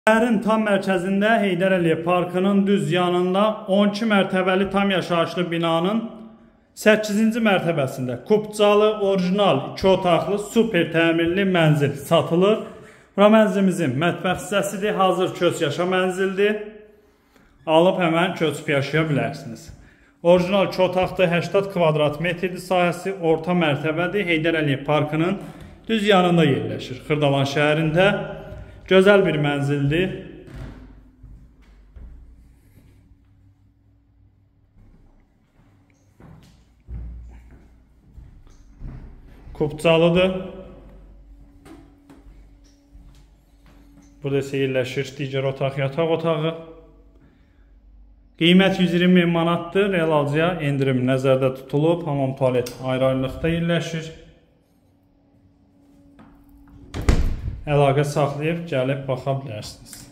Şəhərin tam mərkəzində Heydər Əliyev Parkının düz yanında 12 mərtəbəli tam yaşayışlı binanın 8-ci mərtəbəsində kubcalı, orijinal 2 otaqlı, super təmirli mənzil satılır. Bura mənzilimizin mətbəx hissəsidir, hazır köç yaşa mənzildir. Alıb həmən köçüb yaşaya bilərsiniz. Orijinal 2 otaqda 80 kvadrat metrdir sahəsi, orta mərtəbədir. Heydər Əliyev Parkının düz yanında yerləşir. Xırdalan şəhərində gözəl bir mənzildir. Kubcalıdır. Burada isə yerləşir digər otaq, yataq otağı. Qiymət 120 min manatdır. Real alıcıya endirim nəzərdə tutulub. Hamam tualet ayrı-ayrılıqda yerləşir. Əlaqə saxlayıb gəlib baxa bilərsiniz.